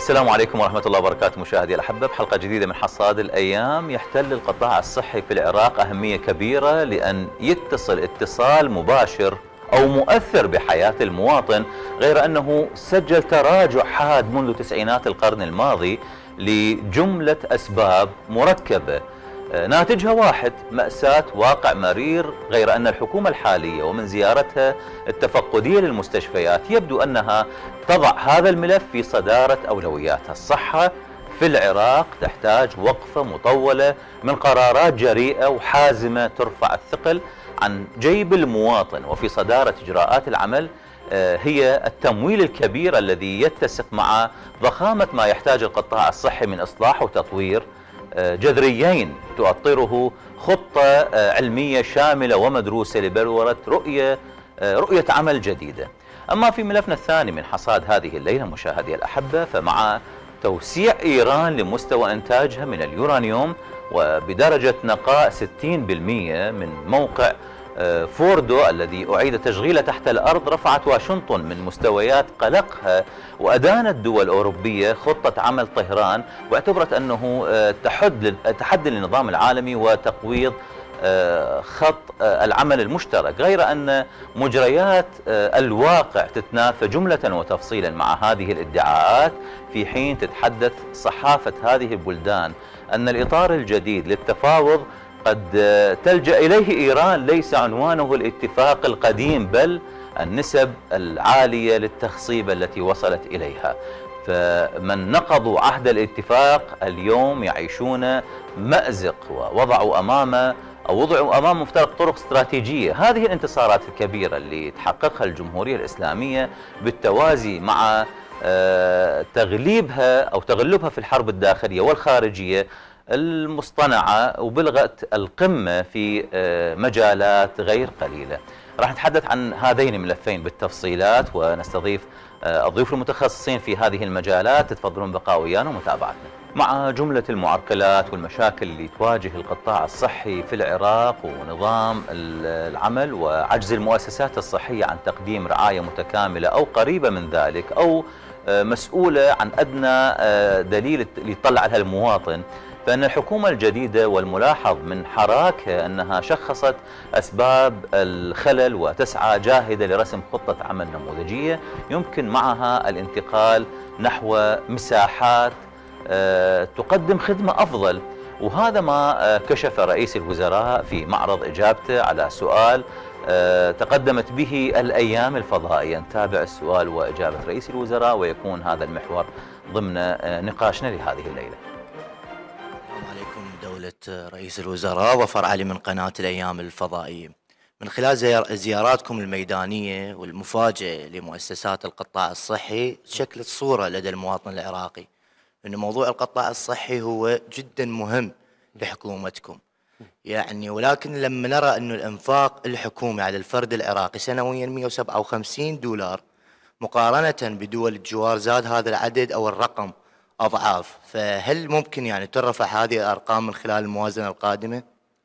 السلام عليكم ورحمة الله وبركاته مشاهدي الأحبة. بحلقة جديدة من حصاد الأيام. يحتل القطاع الصحي في العراق أهمية كبيرة لأن يتصل اتصال مباشر أو مؤثر بحياة المواطن، غير أنه سجل تراجع حاد منذ تسعينات القرن الماضي لجملة أسباب مركبة ناتجها واحد: مأساة واقع مرير. غير أن الحكومة الحالية ومن زيارتها التفقدية للمستشفيات يبدو أنها تضع هذا الملف في صدارة أولوياتها. الصحة في العراق تحتاج وقفة مطولة من قرارات جريئة وحازمة ترفع الثقل عن جيب المواطن، وفي صدارة إجراءات العمل هي التمويل الكبير الذي يتسق مع ضخامة ما يحتاج القطاع الصحي من إصلاح وتطوير جذريين تؤطره خطة علمية شاملة ومدروسة لبلورة رؤية عمل جديدة. أما في ملفنا الثاني من حصاد هذه الليلة مشاهدي الأحبة، فمع توسيع إيران لمستوى إنتاجها من اليورانيوم وبدرجة نقاء 60% من موقع فوردو الذي أعيد تشغيله تحت الأرض، رفعت واشنطن من مستويات قلقها وأدانت دول أوروبية خطة عمل طهران، واعتبرت أنه تحدي للنظام العالمي وتقويض خط العمل المشترك. غير أن مجريات الواقع تتنافى جملة وتفصيلا مع هذه الادعاءات، في حين تتحدث صحافة هذه البلدان أن الإطار الجديد للتفاوض قد تلجأ إليه إيران ليس عنوانه الاتفاق القديم بل النسب العالية للتخصيب التي وصلت إليها. فمن نقضوا عهد الاتفاق اليوم يعيشون مأزق ووضعوا أمام مفترق طرق استراتيجية. هذه الانتصارات الكبيرة اللي تحققها الجمهورية الإسلامية بالتوازي مع تغليبها أو تغلبها في الحرب الداخلية والخارجية المصطنعة، وبلغت القمة في مجالات غير قليلة. راح نتحدث عن هذين الملفين بالتفصيلات ونستضيف الضيوف المتخصصين في هذه المجالات. تتفضلون بقاء ويانا ومتابعتنا. مع جملة المعرقلات والمشاكل اللي تواجه القطاع الصحي في العراق ونظام العمل وعجز المؤسسات الصحية عن تقديم رعاية متكاملة أو قريبة من ذلك أو مسؤولة عن أدنى دليل اللي يطلع لها المواطن، فإن الحكومة الجديدة والملاحظ من حراكها أنها شخصت أسباب الخلل وتسعى جاهدة لرسم خطة عمل نموذجية يمكن معها الانتقال نحو مساحات تقدم خدمة أفضل. وهذا ما كشف رئيس الوزراء في معرض إجابته على سؤال تقدمت به الأيام الفضائية. نتابع السؤال وإجابة رئيس الوزراء ويكون هذا المحور ضمن نقاشنا لهذه الليلة. السلام عليكم دولة رئيس الوزراء، وفر علي من قناة الأيام الفضائية. من خلال زياراتكم الميدانية والمفاجئة لمؤسسات القطاع الصحي شكلت صورة لدى المواطن العراقي أن موضوع القطاع الصحي هو جدا مهم لحكومتكم، يعني ولكن لما نرى أن الإنفاق الحكومي على الفرد العراقي سنويا $157 مقارنة بدول الجوار زاد هذا العدد أو الرقم أضعاف، فهل ممكن يعني ترفع هذه الأرقام من خلال الموازنة القادمة؟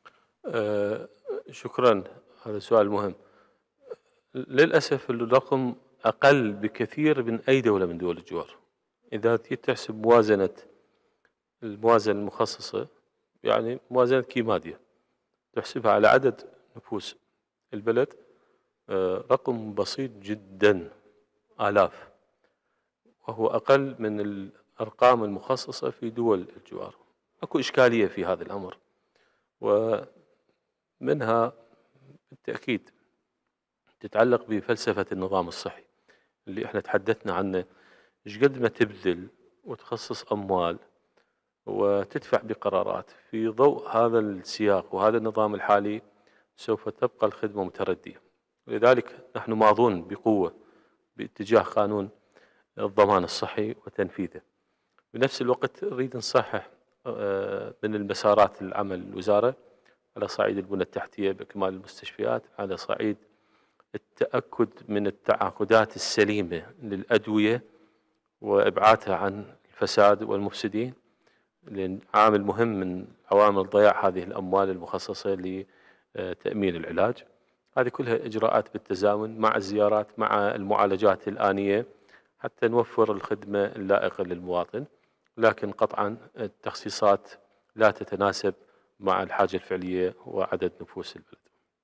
شكرا، هذا سؤال مهم. للأسف الرقم أقل بكثير من أي دولة من دول الجوار. إذا تحسب الموازنة المخصصة، يعني موازنة كيماديا، تحسبها على عدد نفوس البلد، رقم بسيط جدا، آلاف، وهو أقل من الأرقام المخصصة في دول الجوار. أكو إشكالية في هذا الأمر، ومنها بالتأكيد تتعلق بفلسفة النظام الصحي اللي احنا تحدثنا عنه. ايش قد ما تبذل وتخصص أموال وتدفع بقرارات في ضوء هذا السياق وهذا النظام الحالي، سوف تبقى الخدمة متردية. ولذلك نحن ماضون بقوة باتجاه قانون الضمان الصحي وتنفيذه. بنفس الوقت نريد نصحح من المسارات العمل الوزارة على صعيد البنى التحتية بإكمال المستشفيات، على صعيد التأكد من التعاقدات السليمة للأدوية وإبعادها عن الفساد والمفسدين، لأن عامل مهم من عوامل ضياع هذه الأموال المخصصة لتأمين العلاج. هذه كلها إجراءات بالتزامن مع الزيارات مع المعالجات الآنية حتى نوفر الخدمة اللائقة للمواطن، لكن قطعا التخصيصات لا تتناسب مع الحاجة الفعلية وعدد نفوس البلد.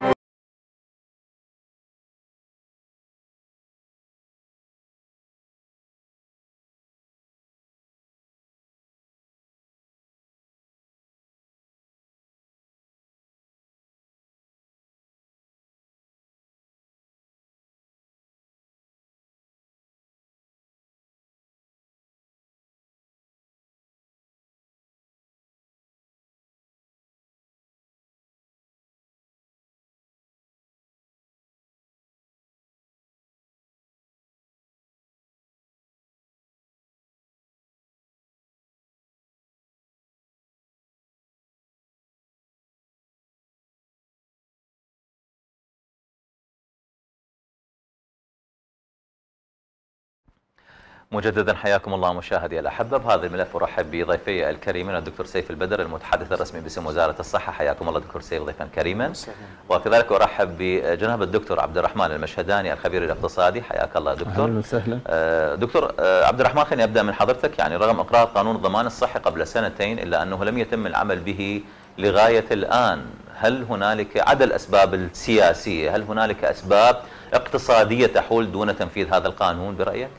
مجددا حياكم الله مشاهدي الأحبة. بهذا الملف أرحب بضيفي الكريمين الدكتور سيف البدر المتحدث الرسمي باسم وزارة الصحة. حياكم الله دكتور سيف ضيفا كريما. وكذلك أرحب بجناب الدكتور عبد الرحمن المشهداني الخبير الاقتصادي. حياك الله دكتور. أهلا وسهلا. دكتور عبد الرحمن، خليني أبدأ من حضرتك. يعني رغم إقرار قانون الضمان الصحي قبل سنتين إلا أنه لم يتم العمل به لغاية الآن. هل هنالك عدا الأسباب السياسية هل هنالك أسباب اقتصادية تحول دون تنفيذ هذا القانون برأيك؟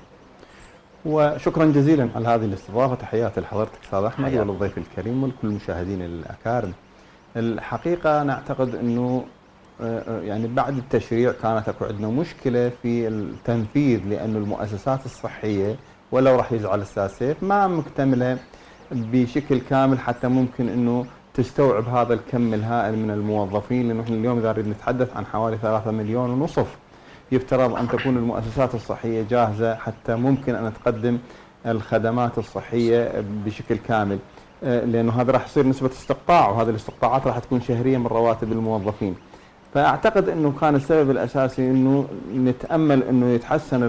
وشكرا جزيلا على هذه الاستضافه. تحياتي لحضرتك استاذ احمد وللضيف الكريم ولكل المشاهدين الاكارم. الحقيقه انا اعتقد انه يعني بعد التشريع كانت اكو عندنا مشكله في التنفيذ، لانه المؤسسات الصحيه ولو راح يزعل استاذ سيف ما مكتمله بشكل كامل حتى ممكن انه تستوعب هذا الكم الهائل من الموظفين، لانه احنا اليوم اذا نريد نتحدث عن حوالي 3 مليون ونصف يفترض أن تكون المؤسسات الصحية جاهزة حتى ممكن أن تقدم الخدمات الصحية بشكل كامل، لأنه هذا راح يصير نسبة استقطاع، وهذه الاستقطاعات راح تكون شهرية من رواتب الموظفين. فأعتقد أنه كان السبب الأساسي أنه نتأمل أنه يتحسن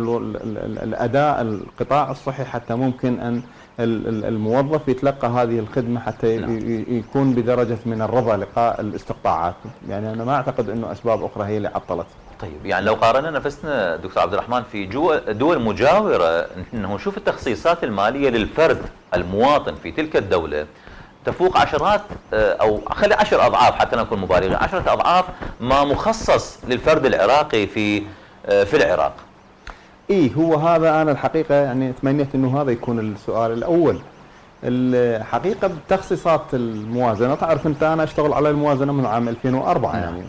الأداء القطاع الصحي حتى ممكن أن الموظف يتلقى هذه الخدمة حتى يكون بدرجة من الرضا لقاء الاستقطاعات. يعني أنا ما أعتقد أنه أسباب أخرى هي اللي عطلت. طيب، يعني لو قارنا نفسنا دكتور عبد الرحمن في دول مجاورة، انه نشوف التخصيصات المالية للفرد المواطن في تلك الدولة تفوق عشرات او خلي 10 اضعاف حتى نكون مبالغين، 10 اضعاف ما مخصص للفرد العراقي في العراق. هو هذا انا الحقيقة يعني تمنيت انه هذا يكون السؤال الاول. الحقيقة بتخصيصات الموازنة، تعرف انت انا اشتغل على الموازنة من عام 2004 يعني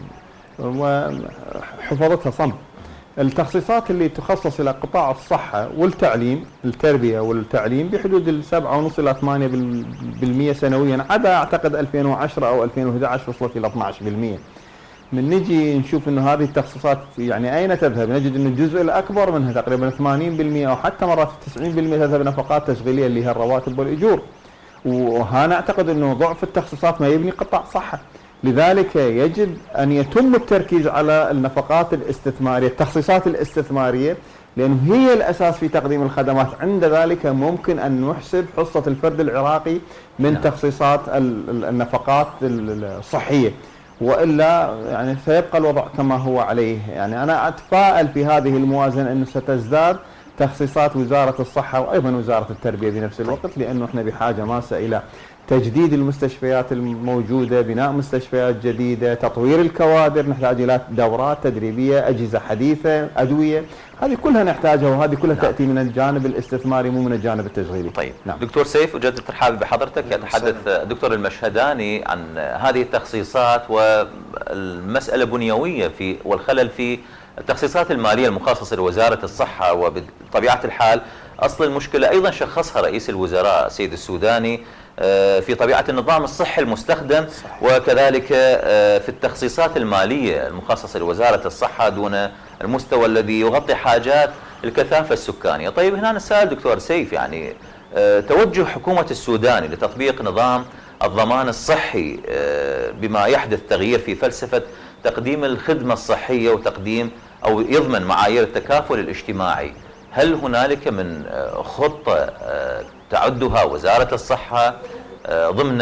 وحفظتها صم. التخصيصات اللي تخصص الى قطاع الصحه والتعليم، التربيه والتعليم، بحدود 7.5 الى 8% سنويا، عدا اعتقد 2010 او 2011 وصلت الى 12%. من نجي نشوف انه هذه التخصيصات يعني اين تذهب، نجد انه الجزء الاكبر منها تقريبا 80% او حتى مرات 90% تذهب نفقات تشغيليه اللي هي الرواتب والاجور. وهنا اعتقد انه ضعف التخصيصات ما يبني قطاع صحه. لذلك يجب أن يتم التركيز على النفقات الاستثمارية، التخصيصات الاستثمارية، لأنه هي الأساس في تقديم الخدمات. عند ذلك ممكن أن نحسب حصة الفرد العراقي من تخصيصات النفقات الصحية، وإلا يعني سيبقى الوضع كما هو عليه. يعني أنا أتفائل في هذه الموازنة أنه ستزداد تخصيصات وزارة الصحة وأيضا وزارة التربية بنفس الوقت، لأنه احنا بحاجة ماسة إلى تجديد المستشفيات الموجودة، بناء مستشفيات جديدة، تطوير الكوادر، نحتاج إلى دورات تدريبية، أجهزة حديثة، أدوية، هذه كلها نحتاجها، وهذه كلها تأتي من الجانب الاستثماري مو من الجانب التشغيلي. طيب دكتور سيف، أجدد ترحابي بحضرتك. يتحدث الدكتور المشهداني عن هذه التخصيصات والمسألة بنيوية والخلل في التخصيصات المالية المخصصة لوزارة الصحة. وبطبيعة الحال أصل المشكلة أيضا شخصها رئيس الوزراء السيد السوداني في طبيعة النظام الصحي المستخدم، وكذلك في التخصيصات المالية المخصصة لوزارة الصحة دون المستوى الذي يغطي حاجات الكثافة السكانية. طيب هنا نسأل دكتور سيف، يعني توجه حكومة السودان لتطبيق نظام الضمان الصحي بما يحدث تغيير في فلسفة تقديم الخدمة الصحية وتقديم أو يضمن معايير التكافل الاجتماعي، هل هنالك من خطة تعدها وزارة الصحة ضمن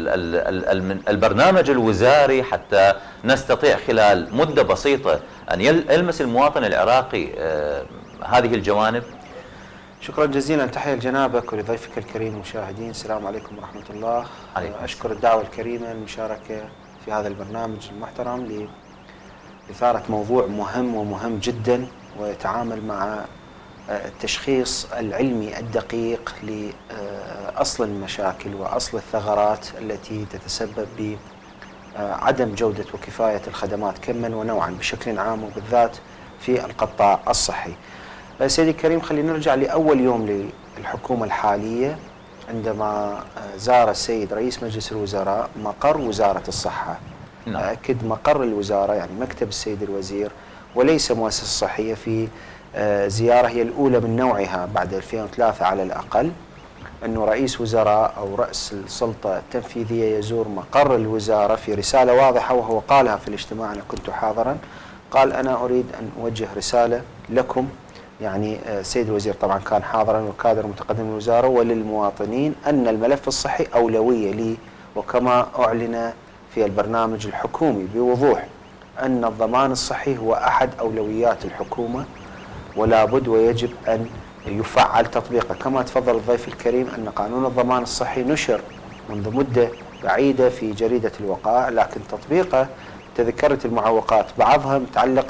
البرنامج الوزاري حتى نستطيع خلال مدة بسيطة أن يلمس المواطن العراقي هذه الجوانب؟ شكرا جزيلا، تحية لجنابك ولضيفك الكريم المشاهدين. السلام عليكم ورحمة الله. أشكر الدعوة الكريمة المشاركة في هذا البرنامج المحترم لإثارة موضوع مهم ومهم جدا، ويتعامل مع التشخيص العلمي الدقيق لأصل المشاكل وأصل الثغرات التي تتسبب بعدم جودة وكفاية الخدمات كما ونوعا بشكل عام، وبالذات في القطاع الصحي. سيدي الكريم، خلينا نرجع لأول يوم للحكومة الحالية عندما زار السيد رئيس مجلس الوزراء مقر وزارة الصحة. أكد مقر الوزارة يعني مكتب السيد الوزير، وليس مؤسسة صحية، في زيارة هي الأولى من نوعها بعد 2003 على الأقل، أنه رئيس وزراء أو رأس السلطة التنفيذية يزور مقر الوزارة في رسالة واضحة، وهو قالها في الاجتماع، أنا كنت حاضرا، قال أنا أريد أن أوجه رسالة لكم، يعني السيد الوزير طبعا كان حاضرا وكادر متقدم من الوزارة، وللمواطنين أن الملف الصحي أولوية لي، وكما أعلن في البرنامج الحكومي بوضوح أن الضمان الصحي هو أحد أولويات الحكومة، ولا بد ويجب أن يفعل تطبيقه. كما تفضل الضيف الكريم أن قانون الضمان الصحي نشر منذ مدة بعيدة في جريدة الوقائع، لكن تطبيقه تذكرت المعوقات، بعضها متعلق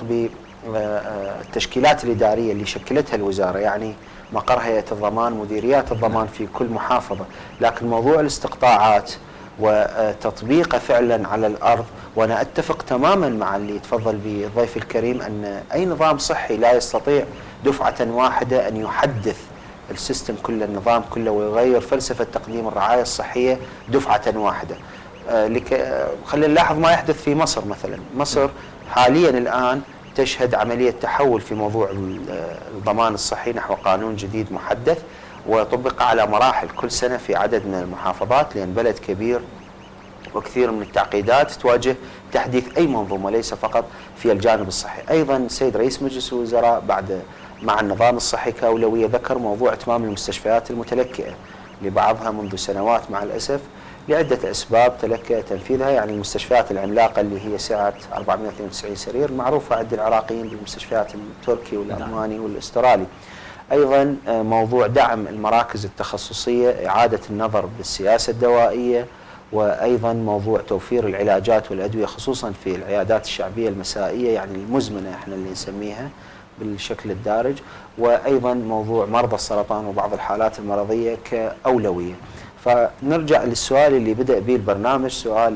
بالتشكيلات الإدارية اللي شكلتها الوزارة، يعني مقر هيئة الضمان، مديريات الضمان في كل محافظة، لكن موضوع الاستقطاعات وتطبيقه فعلا على الأرض. وأنا أتفق تماما مع اللي تفضل به الضيف الكريم أن أي نظام صحي لا يستطيع دفعة واحدة أن يحدث السيستم كله، النظام كله، ويغير فلسفة تقديم الرعاية الصحية دفعة واحدة. خلينا نلاحظ ما يحدث في مصر مثلا. مصر حاليا الآن تشهد عملية تحول في موضوع الضمان الصحي نحو قانون جديد محدث، وطبق على مراحل كل سنة في عدد من المحافظات، لأن بلد كبير وكثير من التعقيدات تواجه تحديث أي منظومة، ليس فقط في الجانب الصحي. أيضا السيد رئيس مجلس الوزراء بعد مع النظام الصحي كأولوية ذكر موضوع إتمام المستشفيات المتلكئة، لبعضها منذ سنوات مع الأسف لعدة أسباب تلكأ تنفيذها، يعني المستشفيات العملاقة اللي هي سعة 492 سرير معروفة عند العراقيين بالمستشفيات التركي والألماني والأسترالي. أيضا موضوع دعم المراكز التخصصية، إعادة النظر بالسياسة الدوائية، وأيضا موضوع توفير العلاجات والأدوية خصوصا في العيادات الشعبية المسائية، يعني المزمنة احنا اللي نسميها بالشكل الدارج، وأيضا موضوع مرضى السرطان وبعض الحالات المرضية كأولوية. فنرجع للسؤال اللي بدأ به البرنامج، سؤال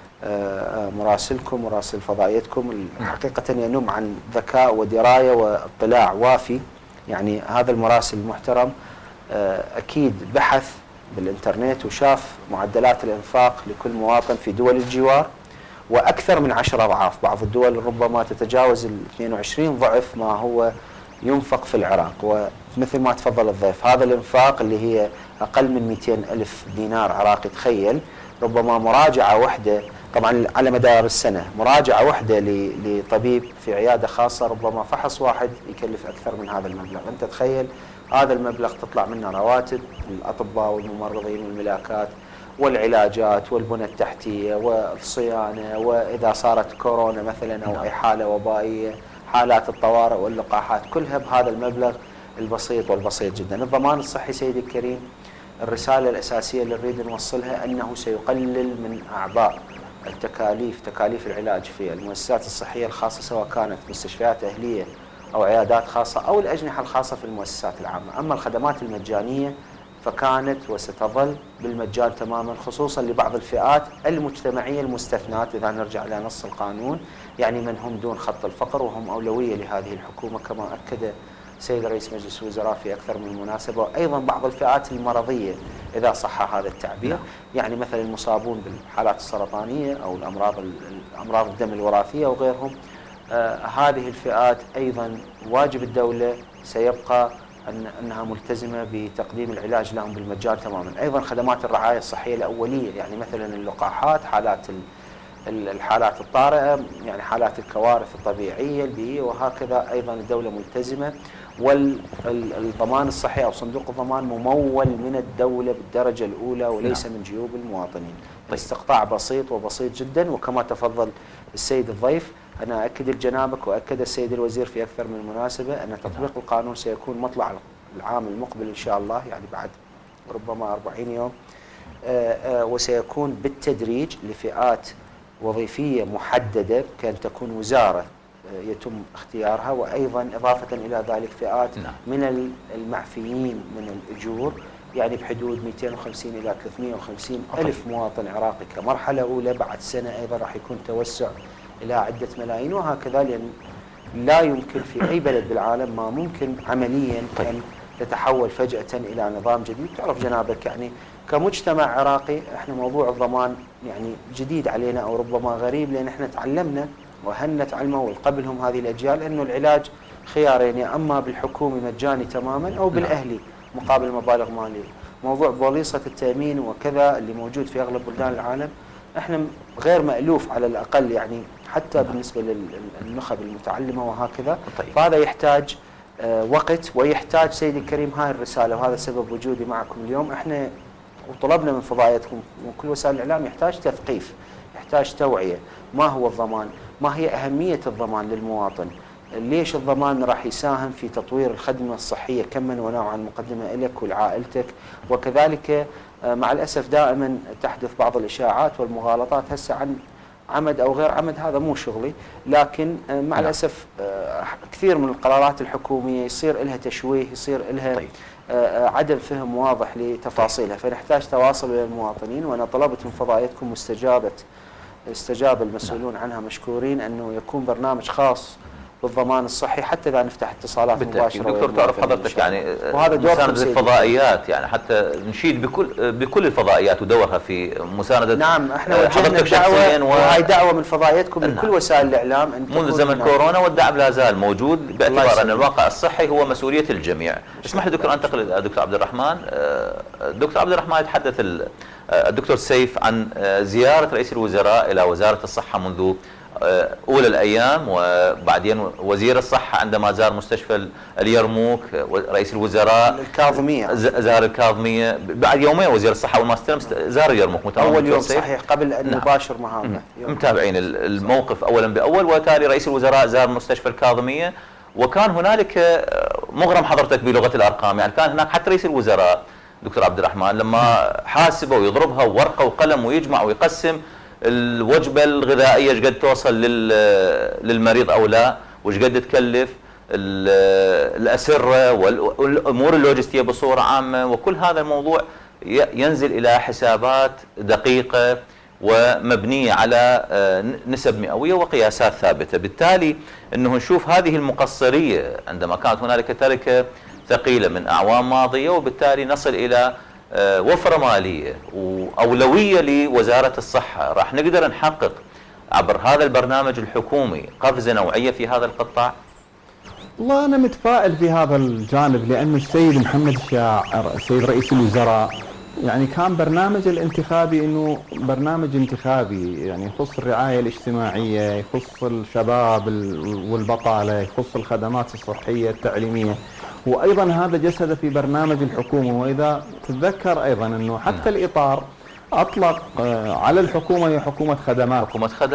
مراسلكم مراسل فضائيتكم، حقيقة ينم عن ذكاء ودراية واطلاع وافي. يعني هذا المراسل المحترم أكيد بحث بالإنترنت وشاف معدلات الإنفاق لكل مواطن في دول الجوار، وأكثر من 10 أضعاف، بعض الدول ربما تتجاوز 22 ضعف ما هو ينفق في العراق. ومثل ما تفضل الضيف، هذا الإنفاق اللي هي أقل من 200 ألف دينار عراقي، تخيل ربما مراجعة واحدة، طبعا على مدار السنة، مراجعة واحدة لطبيب في عيادة خاصة ربما فحص واحد يكلف أكثر من هذا المبلغ. أنت تخيل هذا المبلغ تطلع منه رواتب الأطباء والممرضين والملاكات والعلاجات والبنى التحتية والصيانة، وإذا صارت كورونا مثلا أو أي حالة وبائية، حالات الطوارئ واللقاحات، كلها بهذا المبلغ البسيط والبسيط جدا. الضمان الصحي سيدي الكريم، الرسالة الأساسية اللي نريد نوصلها أنه سيقلل من أعباء تكاليف العلاج في المؤسسات الصحية الخاصة، سواء كانت مستشفيات أهلية أو عيادات خاصة أو الأجنحة الخاصة في المؤسسات العامة. أما الخدمات المجانية فكانت وستظل بالمجان تماما، خصوصا لبعض الفئات المجتمعية المستثنات إذا نرجع إلى نص القانون، يعني من هم دون خط الفقر، وهم أولوية لهذه الحكومة كما أكد سيد رئيس مجلس الوزراء في أكثر من مناسبة. وأيضا بعض الفئات المرضية إذا صح هذا التعبير، يعني مثلا المصابون بالحالات السرطانية أو أمراض الدم الوراثية وغيرهم. هذه الفئات أيضا واجب الدولة سيبقى أنها ملتزمة بتقديم العلاج لهم بالمجان تماما. أيضا خدمات الرعاية الصحية الأولية، يعني مثلا اللقاحات، الحالات الطارئة، يعني حالات الكوارث الطبيعية البيئية، وهكذا أيضا الدولة ملتزمة. والضمان الصحي أو صندوق الضمان ممول من الدولة بالدرجة الأولى وليس من جيوب المواطنين. استقطاع بسيط وبسيط جدا. وكما تفضل السيد الضيف، أنا أكد لجنابك وأكد السيد الوزير في أكثر من مناسبة أن تطبيق القانون سيكون مطلع العام المقبل إن شاء الله، يعني بعد ربما 40 يوم، وسيكون بالتدريج لفئات وظيفية محددة كان تكون وزارة يتم اختيارها، وأيضا إضافة إلى ذلك فئات من المعفيين من الأجور، يعني بحدود 250 إلى 350 ألف مواطن عراقي كمرحلة أولى. بعد سنة أيضا راح يكون توسع إلى عدة ملايين، وهكذا، لأن لا يمكن في أي بلد بالعالم ما ممكن عمليا أن تتحول فجأة إلى نظام جديد. تعرف جنابك يعني كمجتمع عراقي احنا موضوع الضمان يعني جديد علينا او ربما غريب، لان احنا تعلمنا وهل تعلموا قبلهم هذه الاجيال انه العلاج خيارين، يا اما بالحكومي مجاني تماما او بالاهلي مقابل مبالغ ماليه. موضوع بوليصه التامين وكذا اللي موجود في اغلب بلدان العالم احنا غير مألوف على الاقل، يعني حتى بالنسبه للنخب المتعلمه وهكذا. فهذا يحتاج وقت، ويحتاج سيدي الكريم هاي الرساله، وهذا سبب وجودي معكم اليوم. احنا وطلبنا من فضائيتكم وكل وسائل الاعلام يحتاج تثقيف، يحتاج توعيه. ما هو الضمان؟ ما هي اهميه الضمان للمواطن؟ ليش الضمان راح يساهم في تطوير الخدمه الصحيه كما ونوعا، مقدمه لك ولعائلتك. وكذلك مع الاسف دائما تحدث بعض الاشاعات والمغالطات هسه عن عمد او غير عمد، هذا مو شغلي، لكن مع الاسف كثير من القرارات الحكوميه يصير لها تشويه، يصير لها عدم فهم واضح لتفاصيلها، فنحتاج تواصل بين المواطنين. وانا طلبت من فضائيتكم استجاب المسؤولون عنها مشكورين انه يكون برنامج خاص بالضمان الصحي، حتى اذا نفتح اتصالات مباشره. دكتور تعرف حضرتك يعني وهذا دور مساندة الفضائيات، يعني حتى نشيد بكل الفضائيات ودورها في مساندة. نعم احنا وجهنا دعوه، وهي دعوه من فضائيتكم من كل وسائل الاعلام منذ زمن كورونا، والدعم لا زال موجود باعتبار ان الواقع الصحي هو مسؤوليه الجميع. اسمح لي دكتور انتقل الى الدكتور عبد الرحمن. دكتور عبد الرحمن، يتحدث الدكتور سيف عن زياره رئيس الوزراء الى وزاره الصحه منذ أولى الأيام، وبعدين وزير الصحة عندما زار مستشفى اليرموك، رئيس الوزراء الكاظمية زار الكاظمية، بعد يومين وزير الصحة أول ما استلم زار اليرموك أول يوم صحيح قبل أن نباشر مهامه. متابعين الموقف أولا بأول، وتالي رئيس الوزراء زار مستشفى الكاظمية، وكان هنالك مغرم حضرتك بلغة الأرقام، يعني كان هناك حتى رئيس الوزراء دكتور عبد الرحمن لما حاسبه ويضربها ورقة وقلم ويجمع ويقسم الوجبه الغذائيه ايش قد توصل للمريض او لا، وايش قد تكلف الاسره والامور اللوجستيه بصوره عامه، وكل هذا الموضوع ينزل الى حسابات دقيقه ومبنيه على نسب مئويه وقياسات ثابته. بالتالي انه نشوف هذه المقصريه عندما كانت هنالك تركه ثقيله من اعوام ماضيه، وبالتالي نصل الى وفرة مالية وأولوية لوزارة الصحة. راح نقدر نحقق عبر هذا البرنامج الحكومي قفزة نوعية في هذا القطاع؟ والله أنا متفائل في هذا الجانب، لأن السيد محمد الشاعر السيد رئيس الوزراء يعني كان برنامج الانتخابي انه برنامج انتخابي، يعني يخص الرعاية الاجتماعية، يخص الشباب والبطالة، يخص الخدمات الصحية التعليمية، وايضا هذا جسد في برنامج الحكومة. واذا تتذكر ايضا انه حتى الاطار اطلق على الحكومة هي حكومة خدمات،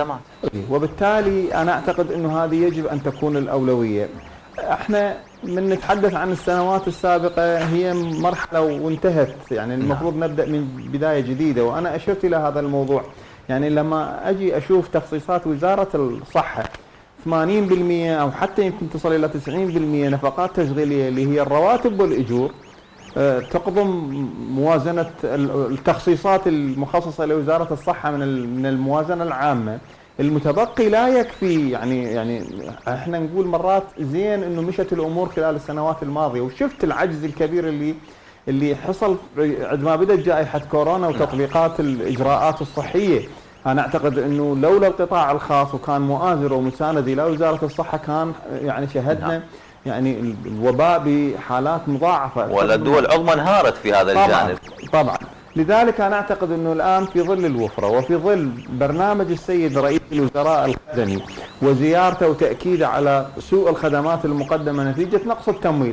وبالتالي انا اعتقد انه هذه يجب ان تكون الاولوية. احنا من نتحدث عن السنوات السابقة هي مرحلة وانتهت، يعني المفروض نبدأ من بداية جديدة، وانا اشرت الى هذا الموضوع. يعني لما اجي اشوف تخصيصات وزارة الصحة 80% او حتى يمكن تصل الى 90% نفقات تشغيلية اللي هي الرواتب والاجور، تقضم موازنة التخصيصات المخصصة لوزارة الصحة من الموازنة العامة. المتبقي لا يكفي، يعني احنا نقول مرات زين انه مشت الامور خلال السنوات الماضيه، وشفت العجز الكبير اللي حصل عندما بدات جائحه كورونا وتطبيقات الاجراءات الصحيه. انا اعتقد انه لولا القطاع الخاص وكان مؤازر ومساند الى وزاره الصحه كان يعني شهدنا يعني الوباء بحالات مضاعفه، ولا الدول العظمى انهارت في هذا الجانب. طبعا لذلك أنا أعتقد أنه الآن في ظل الوفرة وفي ظل برنامج السيد رئيس الوزراء الخدمي وزيارته وتأكيده على سوء الخدمات المقدمة نتيجة نقص التمويل،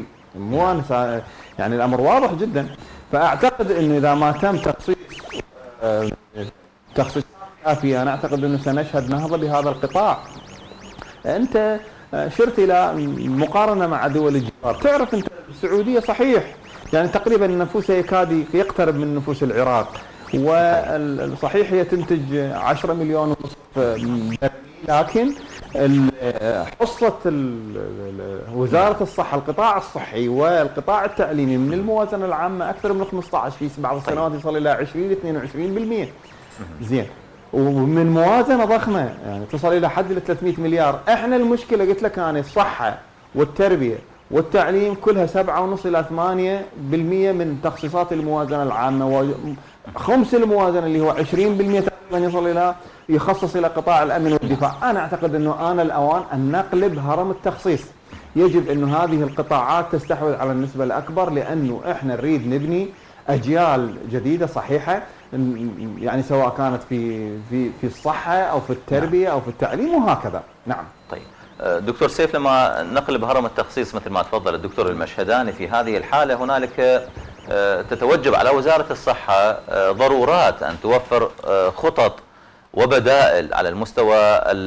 يعني الأمر واضح جدا. فأعتقد أنه إذا ما تم تخصيص كافية أنا أعتقد أنه سنشهد نهضة بهذا القطاع. أنت شرت إلى مقارنة مع دول الجوار تعرف انت السعوديه صحيح يعني تقريبا نفوسها يكاد يقترب من نفوس العراق، وصحيح هي تنتج 10 مليون ونصف برميل، لكن حصة وزارة الصحة القطاع الصحي والقطاع التعليمي من الموازنة العامة أكثر من 15، في بعض السنوات يصل إلى 20 22%. زين، ومن موازنة ضخمة يعني تصل إلى حد ال 300 مليار. احنا المشكلة قلت لك أنا الصحة والتربية والتعليم كلها 7.5 إلى 8% من تخصيصات الموازنة العامة، وخمس الموازنة اللي هو 20% تقريبا يصل إلى يخصص إلى قطاع الأمن والدفاع. أنا أعتقد أنه آن الأوان أن نقلب هرم التخصيص، يجب أنه هذه القطاعات تستحوذ على النسبة الأكبر، لأنه إحنا نريد نبني أجيال جديدة صحيحة، يعني سواء كانت في الصحة أو في التربية أو في التعليم وهكذا. نعم. طيب دكتور سيف، لما نقلب هرم التخصيص مثل ما تفضل الدكتور المشهداني، في هذه الحالة هنالك تتوجب على وزارة الصحة ضرورات أن توفر خطط وبدائل على المستوى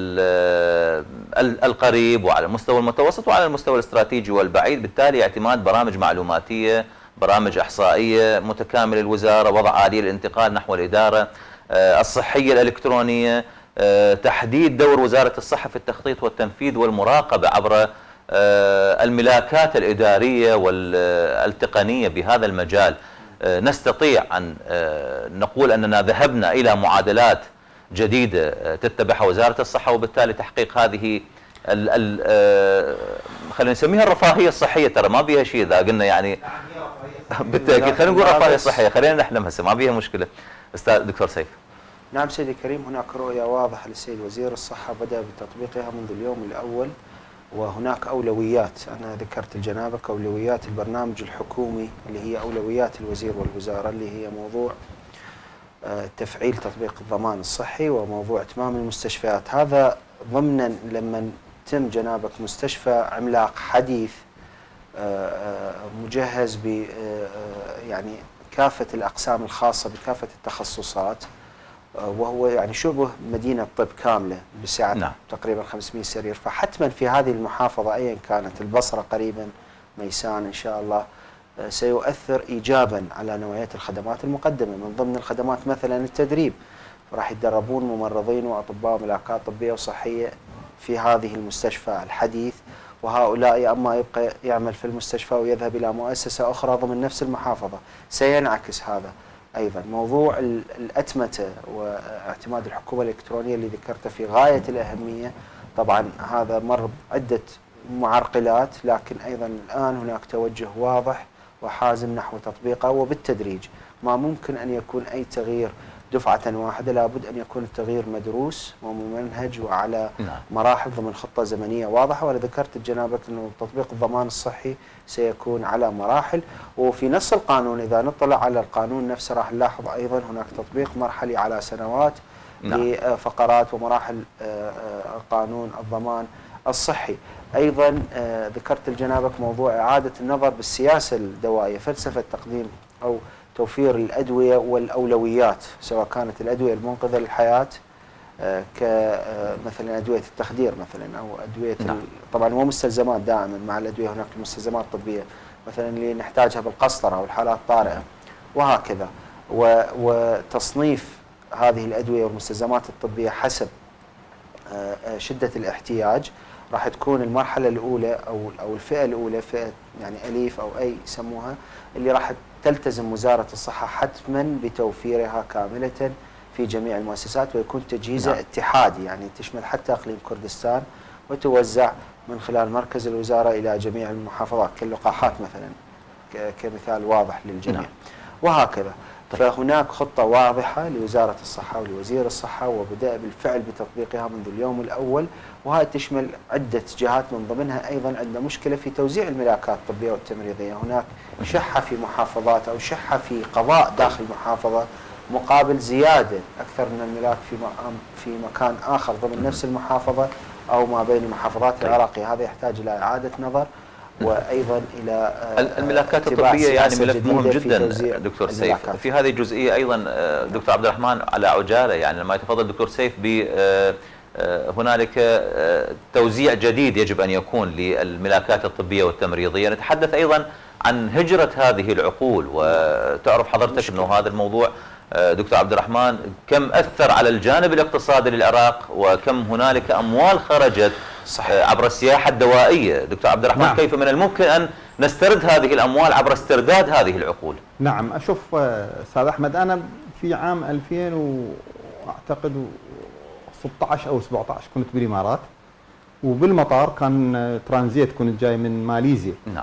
القريب وعلى المستوى المتوسط وعلى المستوى الاستراتيجي والبعيد، بالتالي اعتماد برامج معلوماتية، برامج إحصائية متكاملة الوزارة، وضع آلية الانتقال نحو الإدارة الصحية الإلكترونية، تحديد دور وزارة الصحة في التخطيط والتنفيذ والمراقبة عبر الملاكات الإدارية والتقنية بهذا المجال. نستطيع أن نقول أننا ذهبنا إلى معادلات جديدة تتبعها وزارة الصحة، وبالتالي تحقيق هذه خلينا نسميها الرفاهية الصحية. ترى ما بيها شيء إذا قلنا يعني بالتأكيد، خلينا نقول رفاهية صحية، خلينا نحلم هسه ما بيها مشكلة. أستاذ دكتور سيف. نعم سيدي الكريم، هناك رؤية واضحة للسيد وزير الصحة بدأ بتطبيقها منذ اليوم الأول، وهناك أولويات. أنا ذكرت لجنابك أولويات البرنامج الحكومي اللي هي أولويات الوزير والوزارة، اللي هي موضوع تفعيل تطبيق الضمان الصحي وموضوع إتمام المستشفيات. هذا ضمنا لما تم جنابك مستشفى عملاق حديث مجهز ب يعني كافة الأقسام الخاصة بكافة التخصصات، وهو يعني شبه مدينة طب كاملة بسعة نعم. تقريبا 500 سرير. فحتما في هذه المحافظة أيا كانت، البصرة قريبا، ميسان إن شاء الله، سيؤثر إيجابا على نوعية الخدمات المقدمة. من ضمن الخدمات مثلا التدريب، راح يتدربون ممرضين وأطباء وملاكات طبية وصحية في هذه المستشفى الحديث، وهؤلاء يا أما يبقى يعمل في المستشفى ويذهب إلى مؤسسة أخرى ضمن نفس المحافظة. سينعكس هذا أيضا. موضوع الأتمتة واعتماد الحكومة الإلكترونية اللي ذكرته في غاية الأهمية، طبعا هذا مر بعدة معرقلات، لكن أيضا الآن هناك توجه واضح وحازم نحو تطبيقه وبالتدريج. ما ممكن أن يكون أي تغيير دفعة واحدة، لابد أن يكون التغيير مدروس وممنهج وعلى مراحل ضمن خطة زمنية واضحة. وأنا ذكرت بجنابك أنه تطبيق الضمان الصحي سيكون على مراحل، وفي نص القانون إذا نطلع على القانون نفسه راح نلاحظ أيضا هناك تطبيق مرحلي على سنوات لفقرات ومراحل قانون الضمان الصحي. أيضا ذكرت لجنابك موضوع إعادة النظر بالسياسة الدوائية، فلسفة تقديم أو توفير الأدوية والأولويات، سواء كانت الأدوية المنقذة للحياة كمثلا أدوية التخدير مثلا، أو أدوية طبعا مو مستلزمات دائما، مع الأدوية هناك مستلزمات طبية مثلا اللي نحتاجها بالقسطرة أو الحالات الطارئة وهكذا، وتصنيف هذه الأدوية والمستلزمات الطبية حسب شدة الاحتياج. راح تكون المرحلة الأولى أو الفئة الأولى، فئة يعني أليف أو أي يسموها، اللي راح تلتزم وزارة الصحة حتما بتوفيرها كاملة في جميع المؤسسات، ويكون تجهيزها اتحادي، يعني تشمل حتى إقليم كردستان، وتوزع من خلال مركز الوزارة إلى جميع المحافظات كاللقاحات مثلا كمثال واضح للجميع وهكذا. فهناك خطة واضحة لوزارة الصحة ولوزير الصحة، وبدأ بالفعل بتطبيقها منذ اليوم الأول، وهذا تشمل عدة جهات. من ضمنها أيضا عندنا مشكلة في توزيع الملاكات الطبية والتمريضية. هناك شحة في محافظات أو شحة في قضاء داخل محافظة مقابل زيادة أكثر من الملاك في مكان آخر ضمن نفس المحافظة أو ما بين المحافظات العراقية. هذا يحتاج إلى إعادة نظر، وأيضا إلى الملاكات الطبية يعني ملف مهم جدا دكتور سيف. في هذه الجزئية أيضا دكتور عبد الرحمن على عجالة، يعني لما يتفضل دكتور سيف هنالك توزيع جديد يجب أن يكون للملاكات الطبية والتمريضية. نتحدث أيضا عن هجرة هذه العقول، وتعرف حضرتك أنه هذا الموضوع دكتور عبد الرحمن كم أثر على الجانب الاقتصادي للعراق، وكم هنالك أموال خرجت عبر السياحة الدوائية. دكتور عبد الرحمن، كيف من الممكن أن نسترد هذه الأموال عبر استرداد هذه العقول؟ نعم، أشوف أستاذ أحمد، أنا في عام 2000 وأعتقد 16 أو 17 كنت بالإمارات، وبالمطار كان ترانزيت، كنت جاي من ماليزيا. نعم.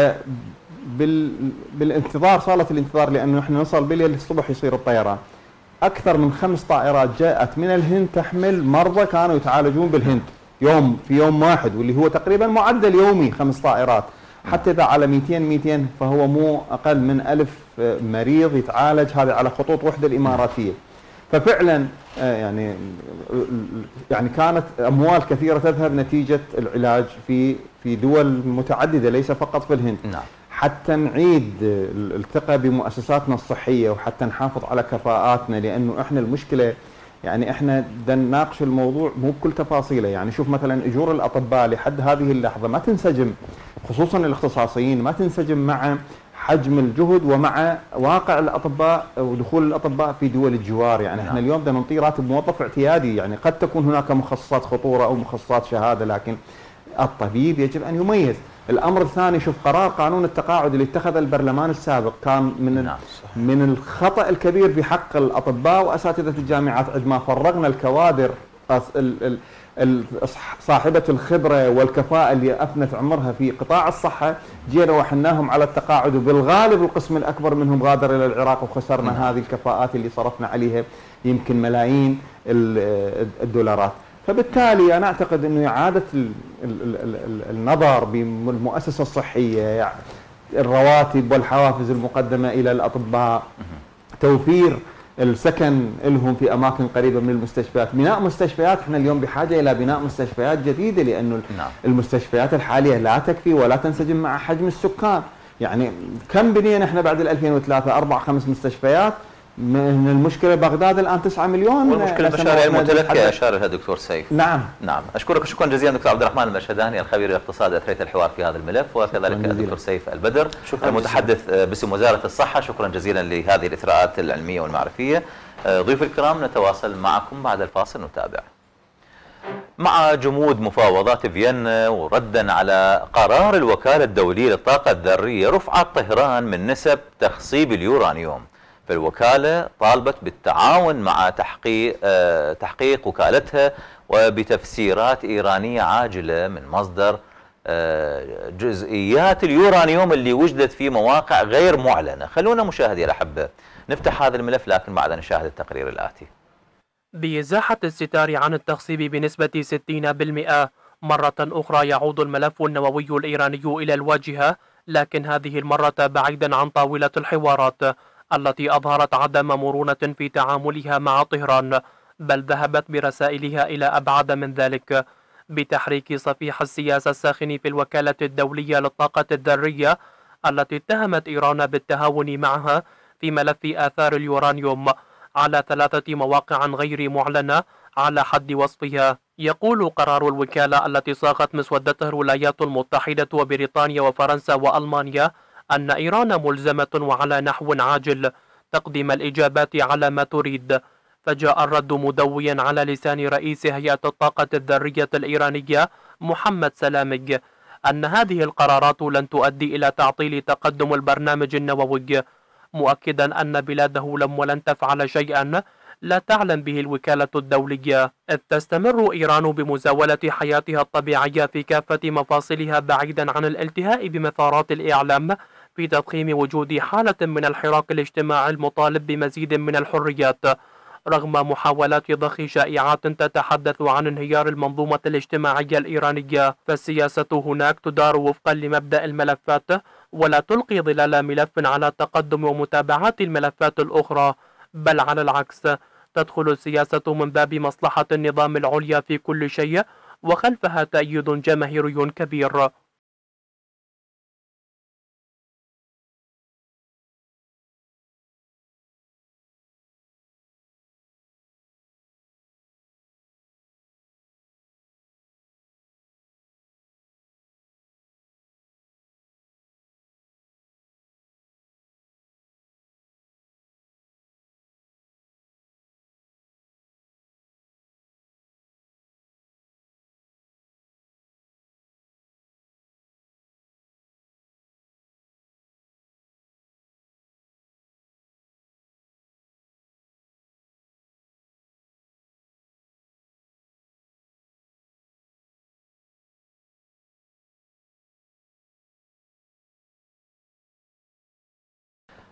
بالانتظار، صالة الانتظار، لأنه احنا نوصل بالليل الصبح يصير الطيران. أكثر من 5 طائرات جاءت من الهند تحمل مرضى كانوا يتعالجون بالهند في يوم واحد، واللي هو تقريبا معدل يومي 5 طائرات. حتى إذا على 200 فهو مو أقل من 1000 مريض يتعالج، هذا على خطوط وحدة الإماراتية. ففعلا يعني كانت أموال كثيرة تذهب نتيجة العلاج في دول متعددة ليس فقط في الهند. نعم. حتى نعيد الثقة بمؤسساتنا الصحية، وحتى نحافظ على كفاءاتنا، لأنه احنا المشكلة يعني احنا نناقش الموضوع مو بكل تفاصيله. يعني شوف مثلا اجور الاطباء لحد هذه اللحظة ما تنسجم، خصوصا الاختصاصيين، ما تنسجم مع حجم الجهد ومع واقع الاطباء ودخول الاطباء في دول الجوار. يعني احنا اليوم بدنا نعطي راتب موظف اعتيادي، يعني قد تكون هناك مخصصات خطورة او مخصصات شهادة، لكن الطبيب يجب ان يميز. الامر الثاني، شوف قرار قانون التقاعد اللي اتخذ البرلمان السابق كان من الخطأ الكبير في حق الاطباء واساتذة الجامعات، عندما فرغنا الكوادر صاحبة الخبرة والكفاءة اللي أفنت عمرها في قطاع الصحة، جينا وحناهم على التقاعد، وبالغالب القسم الأكبر منهم غادر إلى العراق، وخسرنا هذه الكفاءات اللي صرفنا عليها يمكن ملايين الدولارات. فبالتالي أنا أعتقد أنه إعادة النظر بالمؤسسة الصحية، الرواتب والحوافز المقدمة إلى الأطباء، توفير السكن لهم في اماكن قريبه من المستشفيات، بناء مستشفيات. احنا اليوم بحاجه الى بناء مستشفيات جديده، لانه المستشفيات الحاليه لا تكفي ولا تنسجم مع حجم السكان. يعني كم بنينا احنا بعد 2003 4 5 مستشفيات؟ من المشكله بغداد الان 9 مليون. والمشكله المشاريع المتلكه اشار لها دكتور سيف. نعم. اشكرك شكرا جزيلا دكتور عبد الرحمن المرشداني الخبير الاقتصادي، اثريت الحوار في هذا الملف، وكذلك الدكتور سيف البدر المتحدث باسم وزاره الصحه. شكرا جزيلا لهذه الاثراءات العلميه والمعرفيه. ضيوف الكرام، نتواصل معكم بعد الفاصل، نتابع. مع جمود مفاوضات فيينا وردا على قرار الوكاله الدوليه للطاقه الذريه رفعت طهران من نسب تخصيب اليورانيوم، فالوكالة طالبت بالتعاون مع تحقيق وكالتها وبتفسيرات إيرانية عاجلة من مصدر جزئيات اليورانيوم اللي وجدت في مواقع غير معلنة. خلونا مشاهدي الأحبة نفتح هذا الملف، لكن بعد نشاهد التقرير الآتي. بإزاحة الستار عن التخصيب بنسبة 60%، مرة أخرى يعود الملف النووي الإيراني إلى الواجهة، لكن هذه المرة بعيدا عن طاولة الحوارات التي أظهرت عدم مرونة في تعاملها مع طهران، بل ذهبت برسائلها إلى أبعد من ذلك، بتحريك صفيح السياسة الساخن في الوكالة الدولية للطاقة الذرية التي اتهمت إيران بالتهاون معها في ملف آثار اليورانيوم على 3 مواقع غير معلنة على حد وصفها. يقول قرار الوكالة التي صاغت مسودتها الولايات المتحدة وبريطانيا وفرنسا وألمانيا أن إيران ملزمة وعلى نحو عاجل تقديم الإجابات على ما تريد، فجاء الرد مدويا على لسان رئيس هيئة الطاقة الذرية الإيرانية محمد سلامج أن هذه القرارات لن تؤدي إلى تعطيل تقدم البرنامج النووي، مؤكدا أن بلاده لن تفعل شيئا لا تعلم به الوكالة الدولية، إذ تستمر إيران بمزاولة حياتها الطبيعية في كافة مفاصلها بعيدا عن الالتهاء بمثارات الإعلام في تضخيم وجود حالة من الحراك الاجتماعي المطالب بمزيد من الحريات، رغم محاولات ضخ شائعات تتحدث عن انهيار المنظومة الاجتماعية الإيرانية. فالسياسة هناك تدار وفقا لمبدأ الملفات، ولا تلقي ظلال ملف على تقدم ومتابعات الملفات الأخرى، بل على العكس تدخل السياسة من باب مصلحة النظام العليا في كل شيء، وخلفها تأييد جماهيري كبير.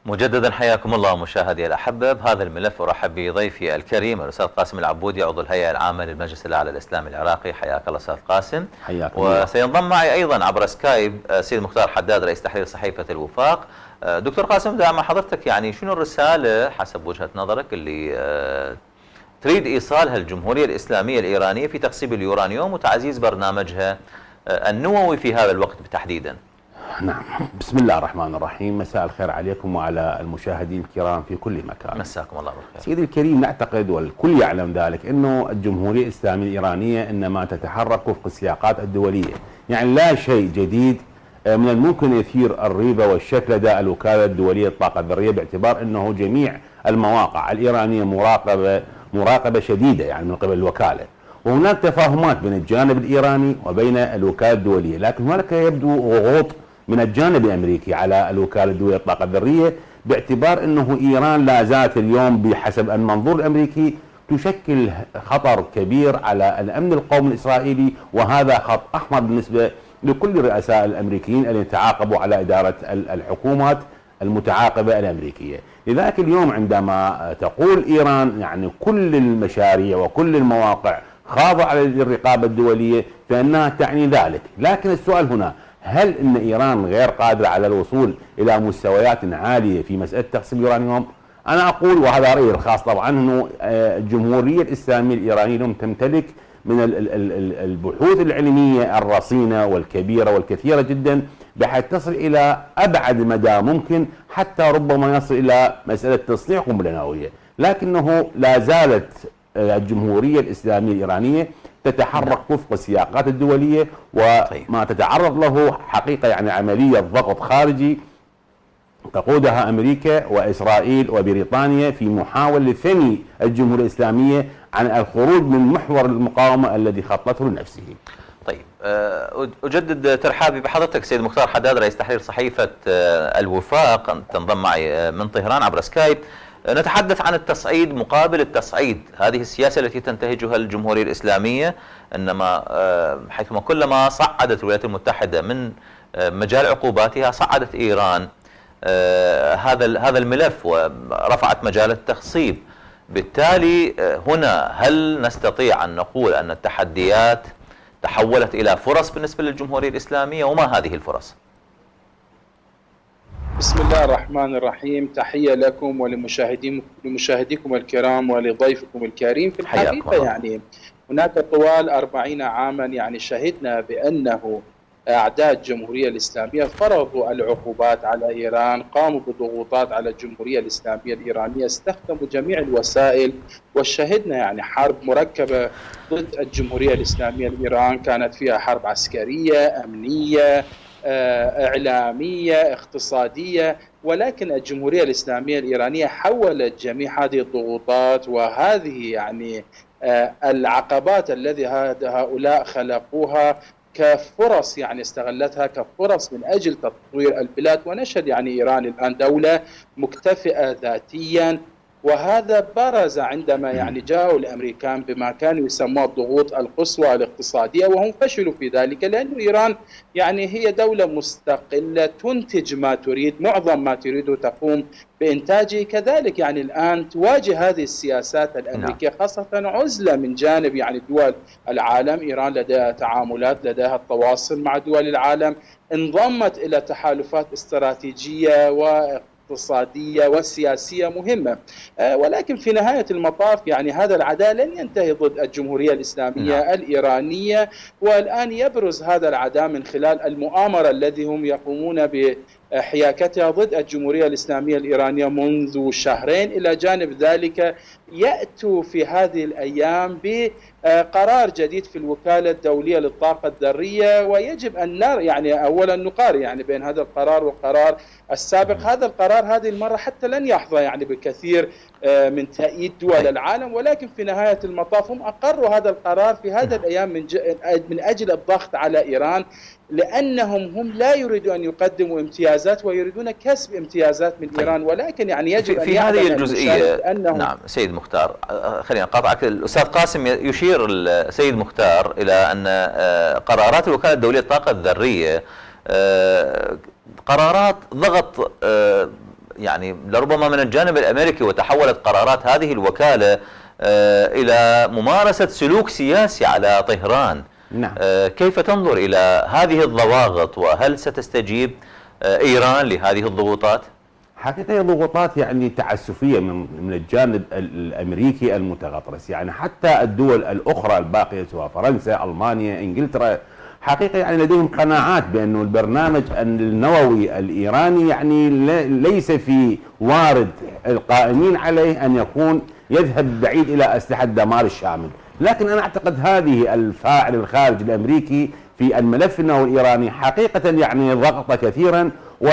مجددا حياكم الله مشاهدي الأحبة. بهذا الملف أرحب بضيفي الكريم الأستاذ قاسم العبودي عضو الهيئة العامة للمجلس الأعلى الإسلامي العراقي. حياك الله أستاذ قاسم. حياك الله. وسينضم معي أيضا عبر سكايب سيد مختار حداد رئيس تحرير صحيفة الوفاق. دكتور قاسم، ابدأ مع حضرتك، يعني شنو الرسالة حسب وجهة نظرك اللي تريد إيصالها الجمهورية الإسلامية الإيرانية في تخصيب اليورانيوم وتعزيز برنامجها النووي في هذا الوقت تحديدا؟ نعم، بسم الله الرحمن الرحيم. مساء الخير عليكم وعلى المشاهدين الكرام في كل مكان. مساكم الله بالخير. سيدي الكريم، نعتقد والكل يعلم ذلك أنه الجمهورية الإسلامية الإيرانية إنما تتحرك وفق السياقات الدولية، يعني لا شيء جديد من الممكن يثير الريبة والشك لدى الوكالة الدولية للطاقة الذرية، باعتبار أنه جميع المواقع الإيرانية مراقبة شديدة يعني من قبل الوكالة، وهناك تفاهمات بين الجانب الإيراني وبين الوكالة الدولية، لكن هناك يبدو ضغوط من الجانب الأمريكي على الوكالة الدولية للطاقة الذرية، باعتبار أنه إيران لا زالت اليوم بحسب المنظور الأمريكي تشكل خطر كبير على الأمن القومي الإسرائيلي، وهذا خط أحمر بالنسبة لكل الرؤساء الأمريكيين الذين تعاقبوا على إدارة الحكومات المتعاقبة الأمريكية. لذلك اليوم عندما تقول إيران يعني كل المشاريع وكل المواقع خاضعة للرقابة الدولية فإنها تعني ذلك، لكن السؤال هنا، هل ان ايران غير قادره على الوصول الى مستويات عاليه في مساله تخصيب اليورانيوم؟ انا اقول، وهذا رايي الخاص طبعا، انه الجمهوريه الاسلاميه الايرانيه اليوم تمتلك من البحوث العلميه الرصينه والكبيره والكثيره جدا، بحيث تصل الى ابعد مدى ممكن، حتى ربما يصل الى مساله تصنيع قنبله نوويه، لكنه لا زالت الجمهوريه الاسلاميه الايرانيه تتحرك وفق السياقات الدولية، وما تتعرض له حقيقة يعني عملية ضغط خارجي تقودها أمريكا وإسرائيل وبريطانيا في محاولة لثني الجمهورية الإسلامية عن الخروج من محور المقاومة الذي خطته لنفسه. طيب، أجدد ترحابي بحضرتك سيد مختار حداد رئيس تحرير صحيفة الوفاق، تنضم معي من طهران عبر سكايب. نتحدث عن التصعيد مقابل التصعيد، هذه السياسة التي تنتهجها الجمهورية الإسلامية، إنما حيثما كلما صعدت الولايات المتحدة من مجال عقوباتها صعدت إيران هذا الملف ورفعت مجال التخصيب. بالتالي هنا هل نستطيع أن نقول أن التحديات تحولت إلى فرص بالنسبة للجمهورية الإسلامية، وما هذه الفرص؟ بسم الله الرحمن الرحيم. تحية لكم ولمشاهديكم الكرام ولضيفكم الكريم. في الحقيقة يعني هناك طوال 40 عاما يعني شهدنا بأنه أعداء الجمهورية الإسلامية فرضوا العقوبات على إيران، قاموا بضغوطات على الجمهورية الإسلامية الإيرانية، استخدموا جميع الوسائل، وشهدنا يعني حرب مركبة ضد الجمهورية الإسلامية الإيران، كانت فيها حرب عسكرية، أمنية، إعلامية، اقتصادية، ولكن الجمهورية الإسلامية الإيرانية حولت جميع هذه الضغوطات وهذه يعني العقبات الذي هؤلاء خلقوها كفرص، يعني استغلتها كفرص من أجل تطوير البلاد. ونشهد يعني إيران الآن دولة مكتفئة ذاتيا، وهذا برز عندما يعني جاءوا الأمريكان بما كانوا يسموها الضغوط القصوى الاقتصادية، وهم فشلوا في ذلك، لأن إيران يعني هي دولة مستقلة تنتج ما تريد، معظم ما تريد تقوم بإنتاجه. كذلك يعني الآن تواجه هذه السياسات الأمريكية خاصة عزلة من جانب يعني دول العالم. إيران لديها تعاملات، لديها التواصل مع دول العالم، انضمت إلى تحالفات استراتيجية واقتصادية وسياسية مهمة، ولكن في نهاية المطاف يعني هذا العداء لن ينتهي ضد الجمهورية الإسلامية الإيرانية، والآن يبرز هذا العداء من خلال المؤامرة الذي هم يقومون بحياكتها ضد الجمهورية الإسلامية الإيرانية منذ شهرين. إلى جانب ذلك يأتوا في هذه الأيام بقرار جديد في الوكالة الدولية للطاقة الذرية، ويجب أن يعني أولا نقارن يعني بين هذا القرار والقرار السابق. هذا القرار هذه المرة حتى لن يحظى يعني بكثير من تأييد دول العالم، ولكن في نهاية المطاف هم أقروا هذا القرار في هذه الأيام من أجل الضغط على إيران، لأنهم هم لا يريدون أن يقدموا امتيازات ويريدون كسب امتيازات من إيران، ولكن يعني يجب في هذه الجزئية نعم سيد مختار، خلينا نقاطعك. الأستاذ قاسم يشير السيد مختار إلى أن قرارات الوكالة الدولية للطاقة الذرية قرارات ضغط يعني لربما من الجانب الأمريكي، وتحولت قرارات هذه الوكالة إلى ممارسة سلوك سياسي على طهران. نعم. كيف تنظر إلى هذه الضواغط، وهل ستستجيب إيران لهذه الضغوطات؟ حقيقة ضغوطات يعني تعسفية من الجانب الأمريكي المتغطرس، يعني حتى الدول الأخرى الباقية سواء فرنسا، ألمانيا، إنجلترا، حقيقة يعني لديهم قناعات بأنه البرنامج النووي الإيراني يعني ليس في وارد القائمين عليه أن يكون يذهب بعيد إلى أسلحة دمار الشامل. لكن أنا أعتقد هذه الفاعل الخارجي الأمريكي في الملف النووي الإيراني حقيقة يعني ضغط كثيرا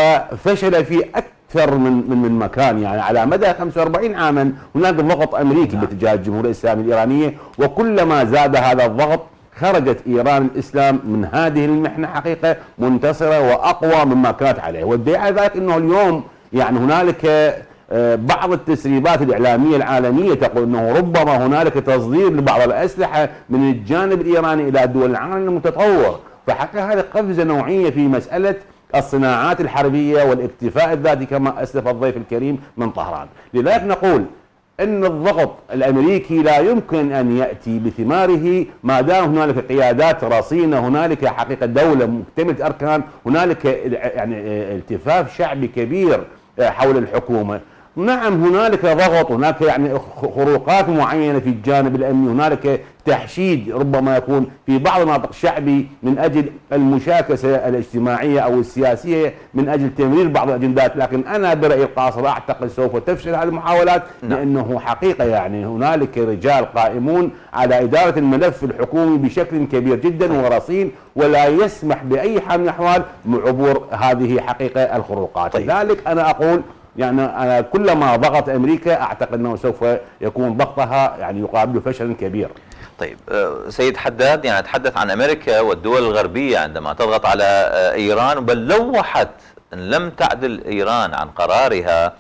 وفشل في أكثر من مكان. يعني على مدى 45 عاما هناك ضغط أمريكي باتجاه الجمهورية الإسلامية الإيرانية، وكلما زاد هذا الضغط خرجت إيران الإسلام من هذه المحنة حقيقة منتصرة وأقوى مما كانت عليه. والدليل ذلك أنه اليوم يعني هنالك بعض التسريبات الإعلامية العالمية تقول أنه ربما هنالك تصدير لبعض الأسلحة من الجانب الإيراني إلى دول العالم المتطور. فحقيقة هذه قفزة نوعية في مسألة الصناعات الحربية والاكتفاء الذاتي كما أسلف الضيف الكريم من طهران. لذلك نقول أن الضغط الأمريكي لا يمكن أن يأتي بثماره ما دام هنالك قيادات رصينة، هنالك حقيقة دولة مكتملة أركان، هنالك يعني التفاف شعبي كبير حول الحكومة. نعم هنالك ضغط، هناك يعني خروقات معينة في الجانب الأمني، هنالك تحشيد ربما يكون في بعض المناطق الشعبي من أجل المشاكسة الاجتماعية أو السياسية من أجل تمرير بعض الأجندات. لكن أنا برأيي القاصر أعتقد سوف تفشل هذه المحاولات، لأنه حقيقة يعني هنالك رجال قائمون على إدارة الملف الحكومي بشكل كبير جدا ورصين، ولا يسمح بأي حال من الأحوال بعبور هذه حقيقة الخروقات. لذلك أنا أقول يعني أنا كلما ضغط أمريكا أعتقد أنه سوف يكون ضغطها يعني يقابل فشل كبير. طيب سيد حداد، يعني تحدث عن أمريكا والدول الغربية عندما تضغط على إيران، بل لوحت أن لم تعدل إيران عن قرارها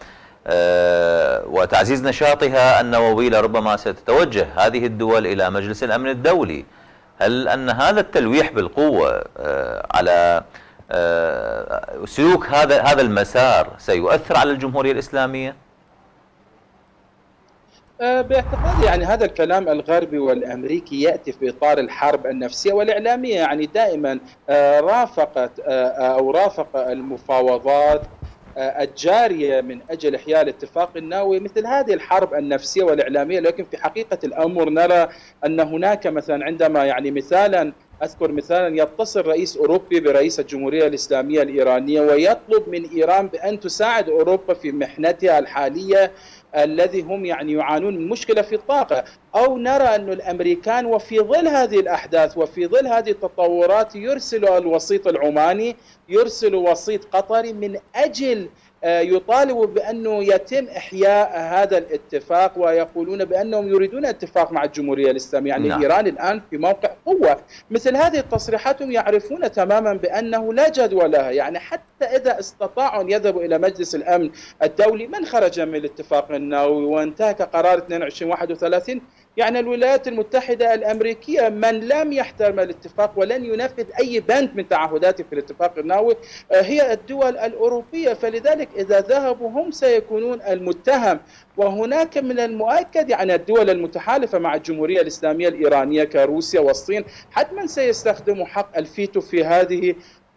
وتعزيز نشاطها النووي لربما ستتوجه هذه الدول إلى مجلس الأمن الدولي. هل أن هذا التلويح بالقوة على سلوك هذا المسار سيؤثر على الجمهورية الإسلامية؟ باعتقادي يعني هذا الكلام الغربي والأمريكي يأتي في إطار الحرب النفسية والإعلامية. يعني دائما رافق المفاوضات الجارية من أجل إحياء الاتفاق النووي مثل هذه الحرب النفسية والإعلامية. لكن في حقيقة الأمر نرى أن هناك مثلا عندما يعني أذكر مثالا يتصل رئيس أوروبي برئيس الجمهورية الإسلامية الإيرانية ويطلب من إيران بأن تساعد أوروبا في محنتها الحالية الذي هم يعني يعانون من مشكلة في الطاقة. أو نرى أن الأمريكان وفي ظل هذه الأحداث وفي ظل هذه التطورات يرسلوا الوسيط العماني، يرسلوا وسيط قطري من أجل يطالبوا بأنه يتم إحياء هذا الاتفاق، ويقولون بأنهم يريدون اتفاق مع الجمهورية الإسلامية. يعني إيران الآن في موقع قوة. مثل هذه التصريحات هم يعرفون تماما بأنه لا جدوى لها. يعني حتى إذا استطاعوا أن يذهبوا إلى مجلس الأمن الدولي، من خرج من الاتفاق النووي وانتهك قرار 2231 يعني الولايات المتحدة الأمريكية، من لم يحترم الاتفاق ولن ينفذ أي بند من تعهداته في الاتفاق النووي هي الدول الأوروبية. فلذلك إذا ذهبوا هم سيكونون المتهم. وهناك من المؤكد يعني الدول المتحالفة مع الجمهورية الإسلامية الإيرانية كروسيا والصين حتما سيستخدموا حق الفيتو في هذه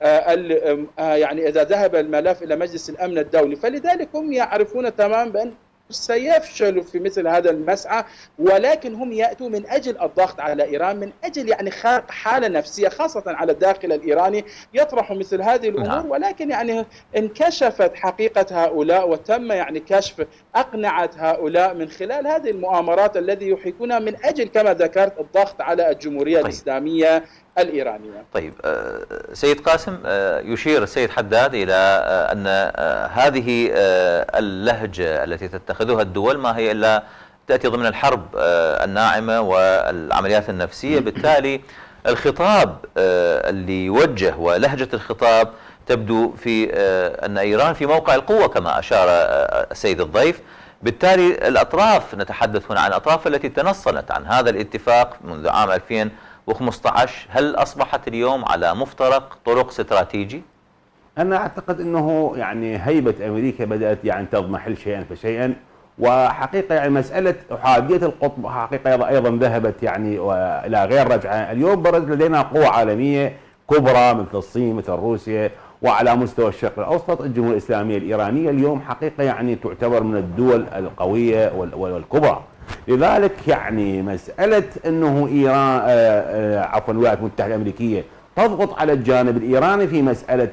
يعني إذا ذهب الملف إلى مجلس الأمن الدولي. فلذلك هم يعرفون تماما بأن سيفشلوا في مثل هذا المسعى، ولكن هم يأتوا من أجل الضغط على إيران، من أجل يعني خلق حالة نفسية خاصة على الداخل الإيراني يطرحوا مثل هذه الأمور. ولكن يعني انكشفت حقيقة هؤلاء وتم يعني كشف أقنعة هؤلاء من خلال هذه المؤامرات الذي يحيكونها من أجل كما ذكرت الضغط على الجمهورية الإسلامية الإيرانية. طيب سيد قاسم، يشير السيد حداد إلى أن هذه اللهجة التي تتخذها الدول ما هي إلا تأتي ضمن الحرب الناعمة والعمليات النفسية. بالتالي الخطاب اللي يوجه ولهجة الخطاب تبدو في أن إيران في موقع القوة كما أشار السيد الضيف. بالتالي الأطراف، نتحدث هنا عن الأطراف التي تنصلت عن هذا الاتفاق منذ عام 2015، هل أصبحت اليوم على مفترق طرق استراتيجي؟ انا اعتقد انه يعني هيبه امريكا بدات يعني تضمحل شيئا فشيئا، وحقيقه يعني مساله احاديه القطب حقيقه ايضا ذهبت يعني الى غير رجعه. اليوم برز لدينا قوى عالميه كبرى مثل الصين مثل روسيا، وعلى مستوى الشرق الاوسط الجمهوريه الاسلاميه الايرانيه اليوم حقيقه يعني تعتبر من الدول القويه والكبرى. لذلك يعني مساله انه ايران عفوا الولايات المتحده الامريكيه تضغط على الجانب الايراني في مساله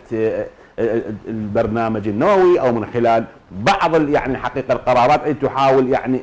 البرنامج النووي او من خلال بعض يعني حقيقه القرارات التي تحاول يعني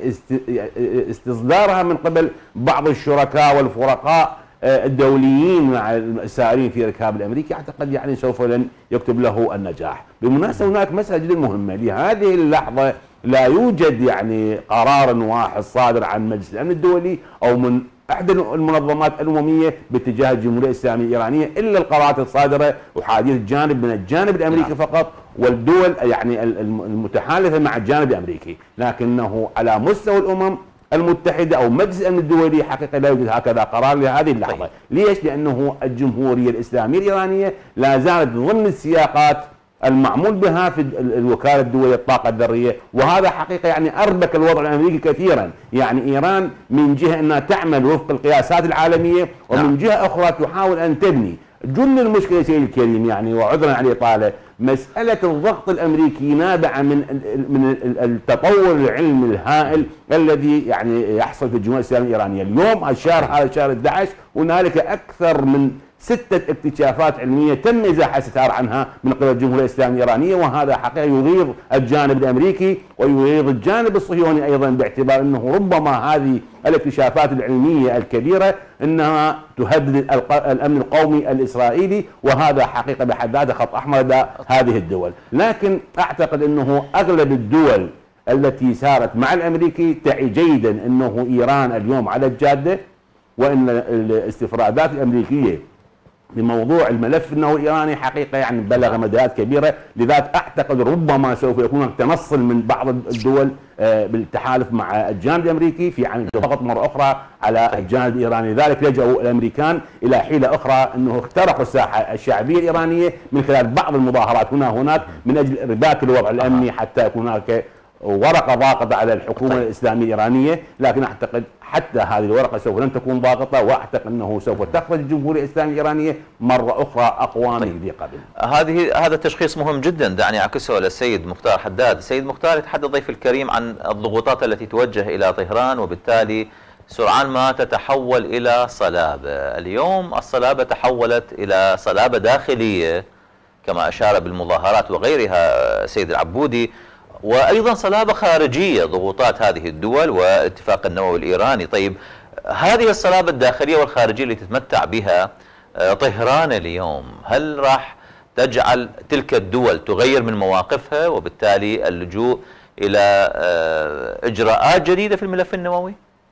استصدارها من قبل بعض الشركاء والفرقاء الدوليين مع السائرين في ركاب الامريكي، اعتقد يعني سوف لن يكتب له النجاح. بالمناسبه هناك مساله جدا مهمه، لهذه اللحظه لا يوجد يعني قرار واحد صادر عن مجلس الامن الدولي او من احدى المنظمات الامميه باتجاه الجمهوريه الاسلاميه الايرانيه الا القرارات الصادره احاديه الجانب من الجانب الامريكي فقط والدول يعني المتحالفه مع الجانب الامريكي، لكنه على مستوى الامم المتحده او مجلس الامن الدولي حقيقه لا يوجد هكذا قرار لهذه اللحظه. ليش؟ لانه الجمهوريه الاسلاميه الايرانيه لا زالت ضمن السياقات المعمول بها في الوكاله الدوليه للطاقه الذريه، وهذا حقيقه يعني اربك الوضع الامريكي كثيرا. يعني ايران من جهه انها تعمل وفق القياسات العالميه، ومن جهه اخرى تحاول ان تبني. جل المشكله سيدي الكريم يعني وعذرا على الاطاله، مساله الضغط الامريكي نابعه من التطور العلمي الهائل الذي يعني يحصل في الجمهوريه الاسلاميه الايرانيه. اليوم الشهر هذا شهر 11 هنالك اكثر من 6 اكتشافات علميه تم ازاحه الستار عنها من قبل الجمهوريه الاسلاميه الايرانيه، وهذا حقيقه يغيظ الجانب الامريكي ويغيظ الجانب الصهيوني ايضا، باعتبار انه ربما هذه الاكتشافات العلميه الكبيره انها تهدد الامن القومي الاسرائيلي، وهذا حقيقه بحد ذاته خط احمر لدى هذه الدول. لكن اعتقد انه اغلب الدول التي سارت مع الامريكي تعي جيدا انه ايران اليوم على الجاده، وان الاستفرادات الامريكيه بموضوع الملف النووي الايراني حقيقه يعني بلغ مدارات كبيره. لذلك اعتقد ربما سوف يكون تنصل من بعض الدول بالتحالف مع الجانب الامريكي في عمل ضغط مره اخرى على الجانب الايراني. لذلك لجأوا الامريكان الى حيله اخرى انه اخترقوا الساحه الشعبيه الايرانيه من خلال بعض المظاهرات هناك من اجل ارباك الوضع الامني حتى يكون هناك ورقه ضاغطه على الحكومه الاسلاميه الايرانيه. لكن اعتقد حتى هذه الورقه سوف لن تكون ضاغطه، واعتقد انه سوف تخرج الجمهوريه الاسلاميه الايرانيه مره اخرى اقوى من ذي قبل. هذا تشخيص مهم جدا، دعني اعكسه للسيد مختار حداد. السيد مختار يتحدث ضيف الكريم عن الضغوطات التي توجه الى طهران، وبالتالي سرعان ما تتحول الى صلابه. اليوم الصلابه تحولت الى صلابه داخليه كما اشار بالمظاهرات وغيرها سيد العبودي، وايضا صلابه خارجيه ضغوطات هذه الدول والاتفاق النووي الايراني. طيب هذه الصلابه الداخليه والخارجيه اللي تتمتع بها طهران اليوم، هل راح تجعل تلك الدول تغير من مواقفها وبالتالي اللجوء الى اجراءات جديده في الملف النووي؟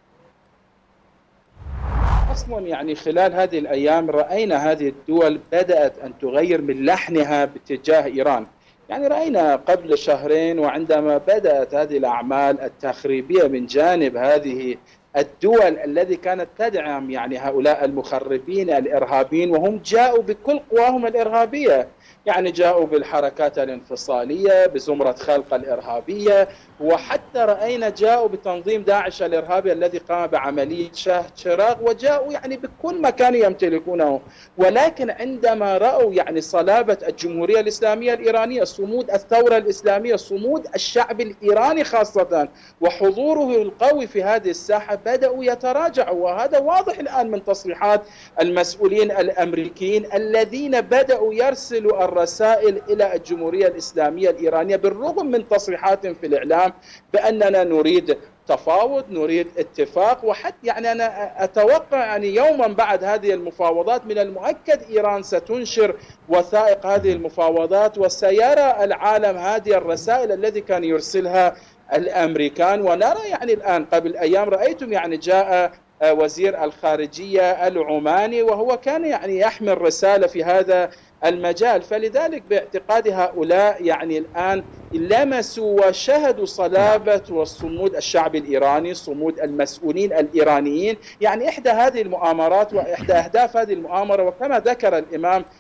اصلا يعني خلال هذه الايام راينا هذه الدول بدات ان تغير من لحنها باتجاه ايران. يعني رأينا قبل شهرين وعندما بدأت هذه الأعمال التخريبية من جانب هذه الدول التي كانت تدعم يعني هؤلاء المخربين الإرهابيين، وهم جاءوا بكل قواهم الإرهابية، يعني جاءوا بالحركات الانفصالية بزمرة خلق الإرهابية، وحتى رأينا جاءوا بتنظيم داعش الإرهابي الذي قام بعملية شهد شراغ، وجاءوا يعني بكل مكان يمتلكونه. ولكن عندما رأوا يعني صلابة الجمهورية الإسلامية الإيرانية، صمود الثورة الإسلامية، صمود الشعب الإيراني خاصة وحضوره القوي في هذه الساحة، بدأوا يتراجعوا. وهذا واضح الآن من تصريحات المسؤولين الأمريكيين الذين بدأوا يرسلوا الرسائل إلى الجمهورية الإسلامية الإيرانية بالرغم من تصريحات في الإعلام بأننا نريد تفاوض، نريد اتفاق. وحتى يعني أنا أتوقع يعني يوما بعد هذه المفاوضات من المؤكد إيران ستنشر وثائق هذه المفاوضات، وسيرى العالم هذه الرسائل التي كان يرسلها الأمريكان. ونرى يعني الآن قبل أيام رأيتم يعني جاء وزير الخارجية العماني وهو كان يعني يحمل رسالة في هذا المجال. فلذلك باعتقاد هؤلاء يعني الآن لمسوا وشهدوا صلابة وصمود الشعب الإيراني، صمود المسؤولين الإيرانيين. يعني إحدى هذه المؤامرات وإحدى أهداف هذه المؤامرة، وكما ذكر الإمام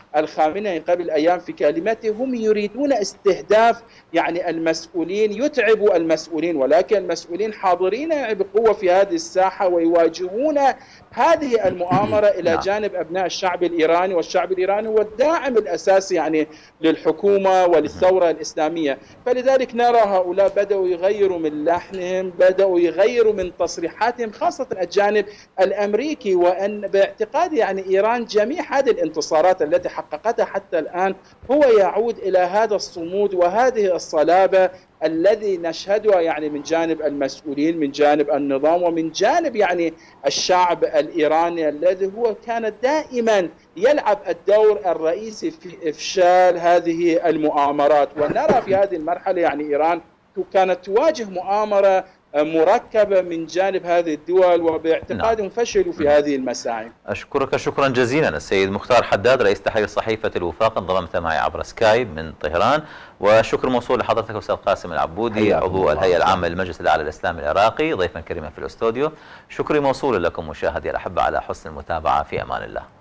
الخامنئي قبل أيام في كلمته، هم يريدون استهداف يعني المسؤولين، يتعبوا المسؤولين، ولكن المسؤولين حاضرين بقوة في هذه الساحة ويواجهون هذه المؤامرة إلى جانب أبناء الشعب الإيراني، والشعب الإيراني هو الداعم الأساسي يعني للحكومة وللثورة الإسلامية. فلذلك نرى هؤلاء بدأوا يغيروا من لحنهم، بدأوا يغيروا من تصريحاتهم، خاصة الجانب الأمريكي، وأن باعتقاد يعني إيران جميع هذه الانتصارات التي حققتها حتى الآن هو يعود إلى هذا الصمود وهذه الصلابة الذي نشهدها يعني من جانب المسؤولين، من جانب النظام، ومن جانب يعني الشعب الإيراني الذي هو كان دائما يلعب الدور الرئيسي في إفشال هذه المؤامرات. ونرى في هذه المرحلة يعني إيران كانت تواجه مؤامرة مركبة من جانب هذه الدول، وباعتقادهم فشلوا في هذه المساعي. أشكرك شكرا جزيلا السيد مختار حداد، رئيس تحرير صحيفة الوفاق، انضممت معي عبر سكايب من طهران. وشكر موصول لحضرتك أستاذ قاسم العبودي، عضو الهيئة العامة للمجلس الأعلى الإسلامي العراقي، ضيفا كريما في الاستوديو. شكري موصول لكم مشاهدي الأحبة على حسن المتابعة، في أمان الله.